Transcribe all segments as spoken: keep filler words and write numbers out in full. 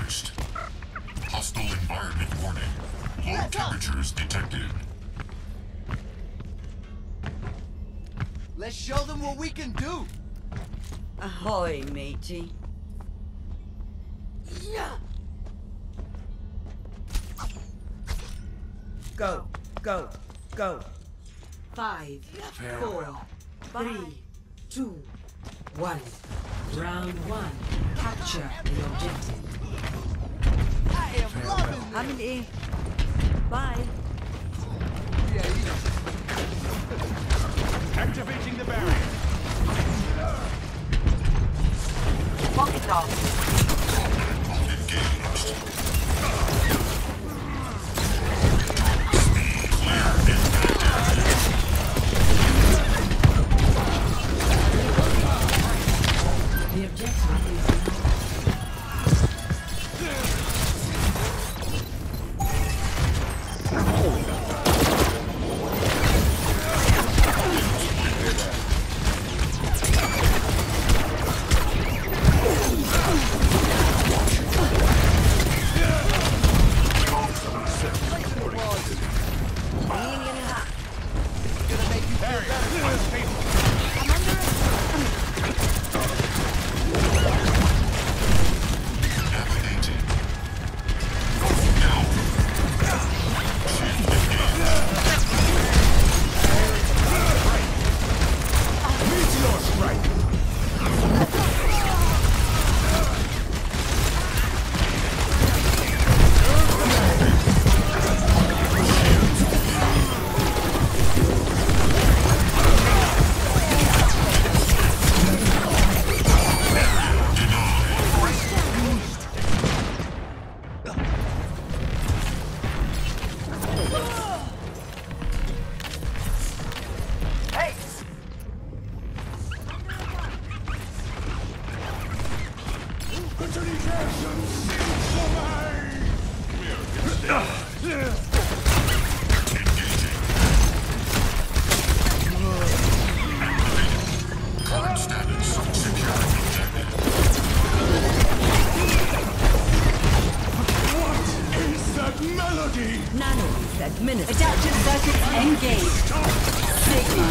First. Hostile environment warning. Low temperatures detected. Let's show them what we can do. Ahoy, matey. Yeah. Go, go, go. Five, four, three, two, one. Round one. Capture the objective. I am loving this. I'm in. Bye. Yeah, Activating the barrier. Pocket dog. Engaged. The objective is Current status. Securing objective. Is that melody? Nano's administered. adaptive circuits engaged. Signal.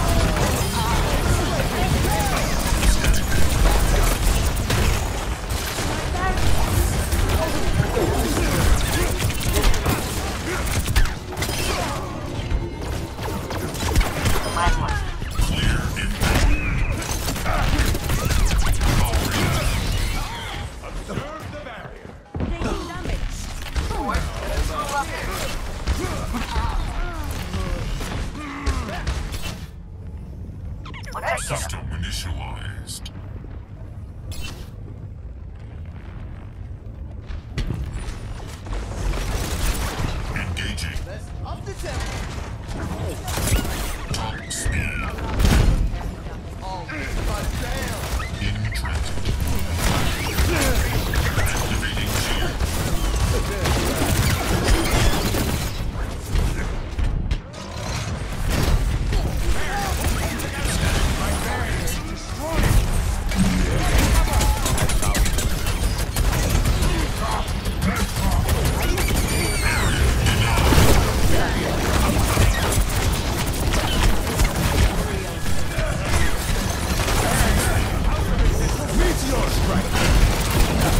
Clear impact. Observe the barrier. Taking damage. System initialized. Engaging. let's up the tempo. Top speed. Oh, my damn. In transit. Activating shield. Meteor strike.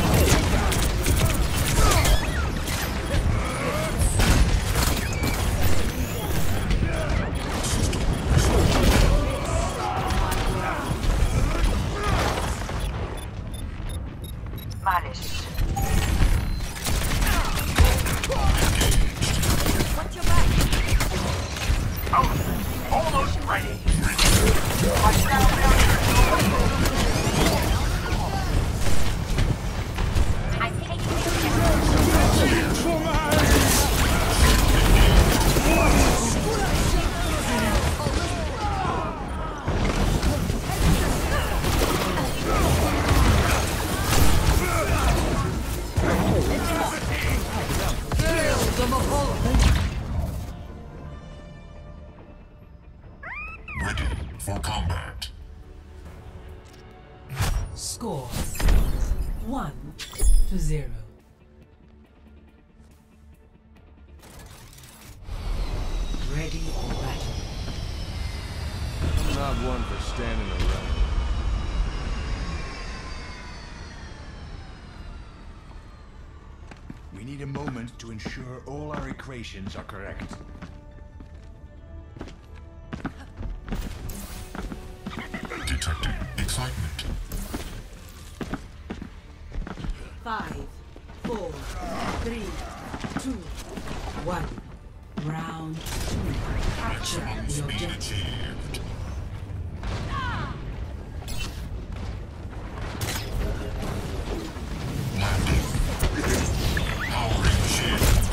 Watch your back. Almost ready. Ready for combat. to zero. Ready for battle. I'm not one for standing around. We need a moment to ensure all our equations are correct. Detecting excitement. Five, four, three, two, one. Round two. Capture Maximum the speed objective. achieved. Landing. Powering shields.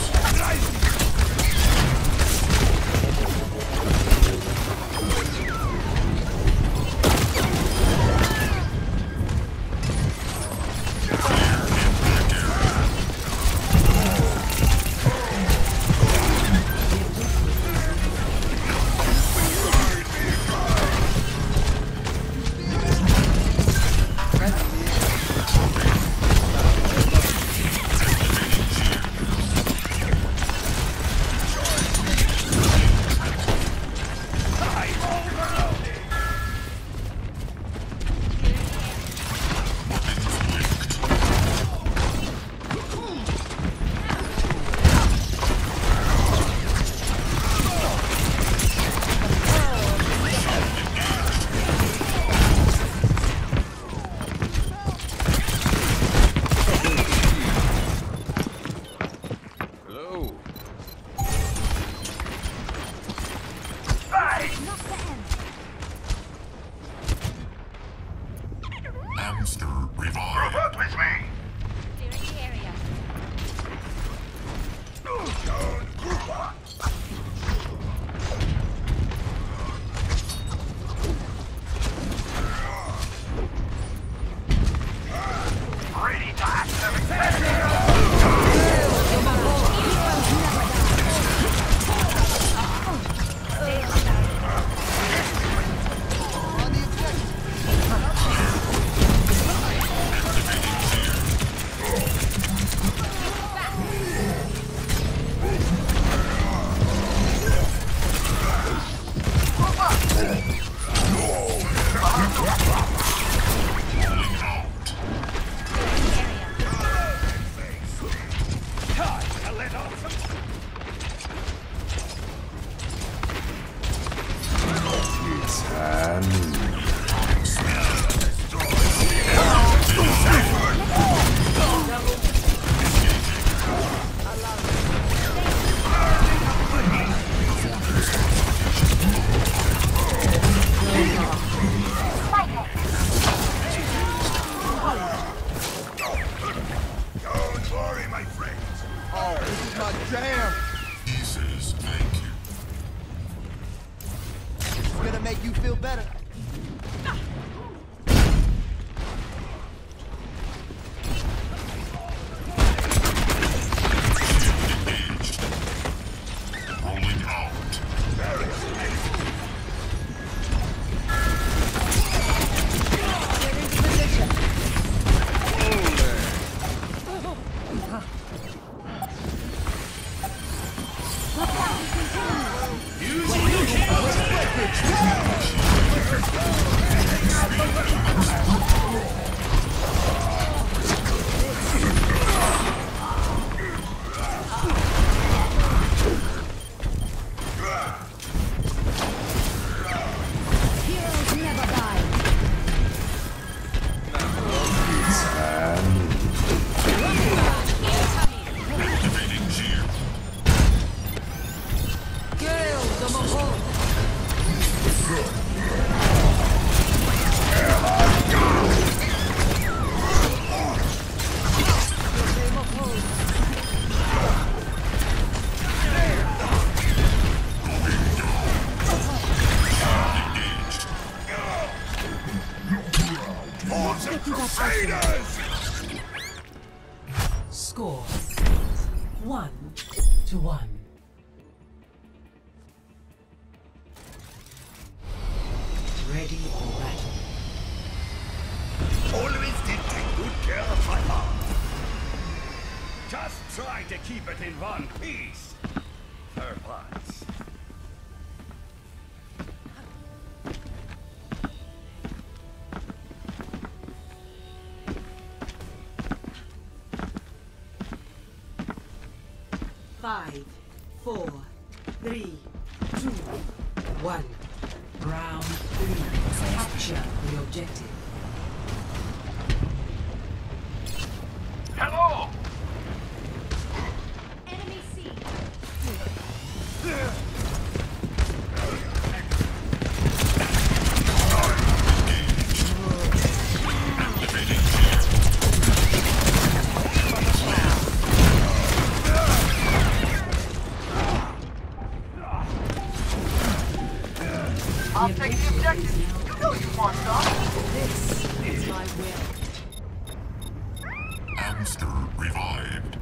Hamster revived. Report with me. Clearing the area. Ready to activate. On the objective. Don't worry, my friends. Oh, this is my jam. He says thank you. It's gonna make you feel better. Engaged. Rolling out. Heroes never die. Activating shield. Kill the Mohawk. Engaged. Hordes of Crusaders! Score one to one. Ready for battle. Always did take good care of my arm. Just try to keep it in one piece. For once. Five, four, three, two, one. Round three. Capture the objective. Hello! Enemy C. I'll take the objective. You know you want some. This is my will. Hamster revived.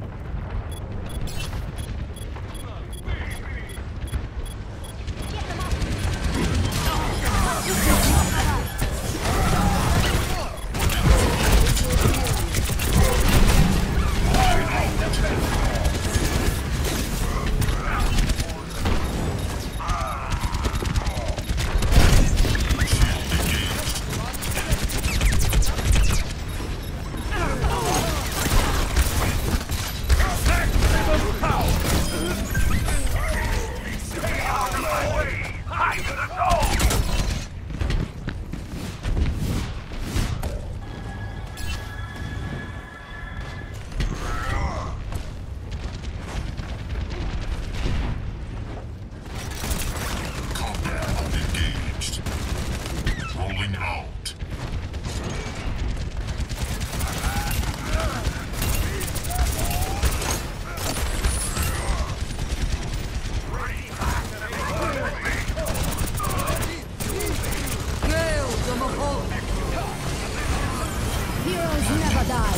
Rolling out. Gale the Mahal. Heroes never die.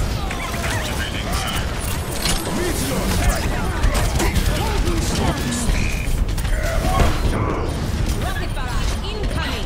Rocket barrage incoming.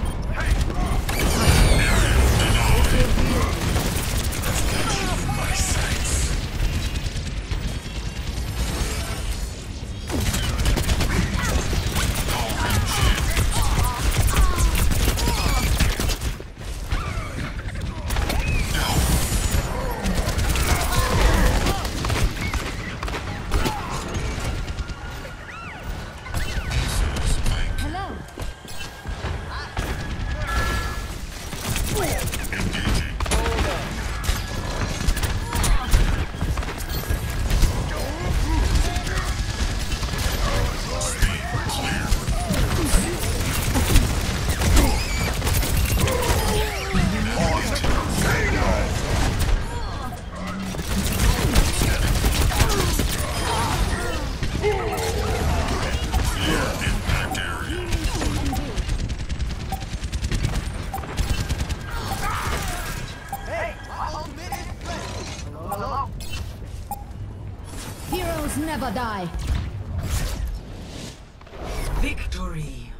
Hello. Impact area. Hey, my ultimate is ready. Hello? Heroes never die. Victory.